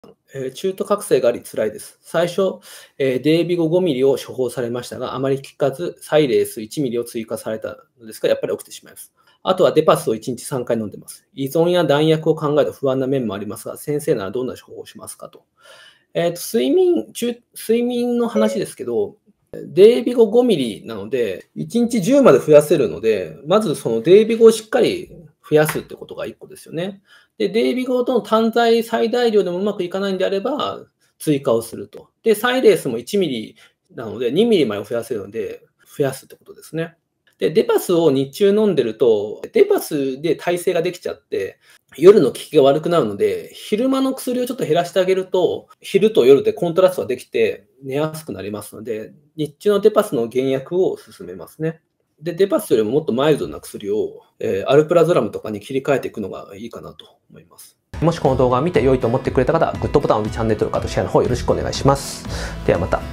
中途覚醒があり辛いです。最初、デイビゴ5ミリを処方されましたが、あまり効かず、サイレース1ミリを追加されたのですが、やっぱり起きてしまいます。あとはデパスを1日3回飲んでます。依存や弾薬を考えると不安な面もありますが、先生ならどんな処方をしますかと。睡眠の話ですけど、デイビゴ5ミリなので、1日10まで増やせるので、まずそのデイビゴをしっかり増やすってことが1個ですよね。で、デイビゴとの単体最大量でもうまくいかないんであれば、追加をすると。で、サイレースも1ミリなので、2ミリまで増やせるので、増やすってことですね。で、デパスを日中飲んでると、デパスで耐性ができちゃって、夜の効きが悪くなるので、昼間の薬をちょっと減らしてあげると、昼と夜でコントラストができて寝やすくなりますので、日中のデパスの減薬を勧めますね。で、デパスよりももっとマイルドな薬を、アルプラズラムとかに切り替えていくのがいいかなと思います。もしこの動画を見て良いと思ってくれた方は、グッドボタンをチャンネル登録、あとシェアの方よろしくお願いします。ではまた。